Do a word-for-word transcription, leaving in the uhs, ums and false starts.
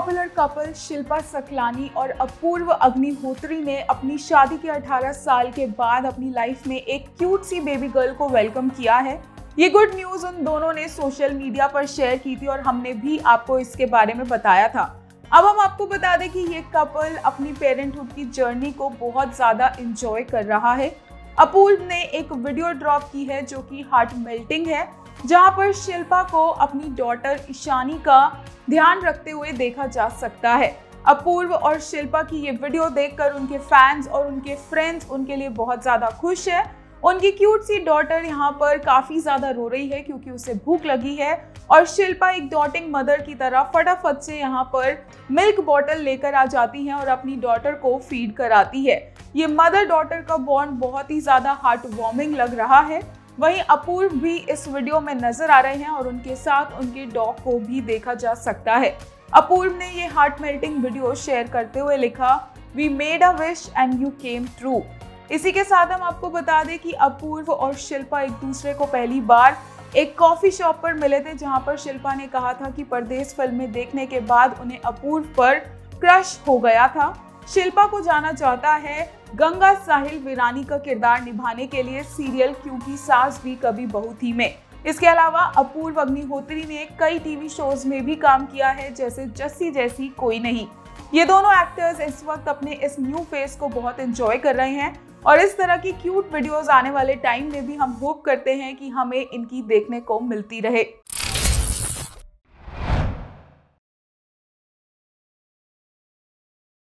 Popular couple Shilpa Saklani और अपूर्व अग्निहोत्री ने अपनी शादी के अठारह साल के बाद अपनी लाइफ में एक क्यूट सी बेबी गर्ल को वेलकम किया है। ये गुड न्यूज उन दोनों ने सोशल मीडिया पर शेयर की थी और हमने भी आपको इसके बारे में बताया था। अब हम आपको बता दें कि ये कपल अपनी पेरेंटहुड की जर्नी को बहुत ज्यादा एंजॉय कर रहा है। अपूर्व ने एक वीडियो ड्रॉप की है जो कि हार्ट मेल्टिंग है, जहां पर शिल्पा को अपनी डॉटर ईशानी का ध्यान रखते हुए देखा जा सकता है। अपूर्व और शिल्पा की ये वीडियो देखकर उनके फैंस और उनके फ्रेंड्स उनके लिए बहुत ज्यादा खुश है। उनकी क्यूट सी डॉटर यहाँ पर काफी ज्यादा रो रही है क्योंकि उसे भूख लगी है और शिल्पा एक डॉटिंग मदर की तरह फटाफट से यहाँ पर मिल्क बॉटल लेकर आ जाती है और अपनी डॉटर को फीड कराती है। ये मदर डॉटर का बॉन्ड बहुत ही ज्यादा हार्ट वार्मिंग लग रहा है। वहीं अपूर्व भी इस वीडियो में नजर आ रहे हैं और उनके साथ उनके डॉग को भी देखा जा सकता है। अपूर्व ने ये हार्ट मेल्टिंग वीडियो शेयर करते हुए लिखा, we made a wish and you came true. इसी के साथ हम आपको बता दें कि अपूर्व और शिल्पा एक दूसरे को पहली बार एक कॉफी शॉप पर मिले थे, जहां पर शिल्पा ने कहा था कि परदेस फिल्में देखने के बाद उन्हें अपूर्व पर क्रश हो गया था। शिल्पा को जाना चाहता है गंगा साहिल वीरानी का किरदार निभाने के लिए सीरियल क्योंकि सास भी कभी बहू थी में। इसके अलावा अपूर्व अग्निहोत्री ने कई टीवी शोज में भी काम किया है, जैसे जस्सी जैसी कोई नहीं। ये दोनों एक्टर्स इस वक्त अपने इस न्यू फेस को बहुत एंजॉय कर रहे हैं और इस तरह की क्यूट वीडियोस आने वाले टाइम में भी हम होप करते हैं कि हमें इनकी देखने को मिलती रहे।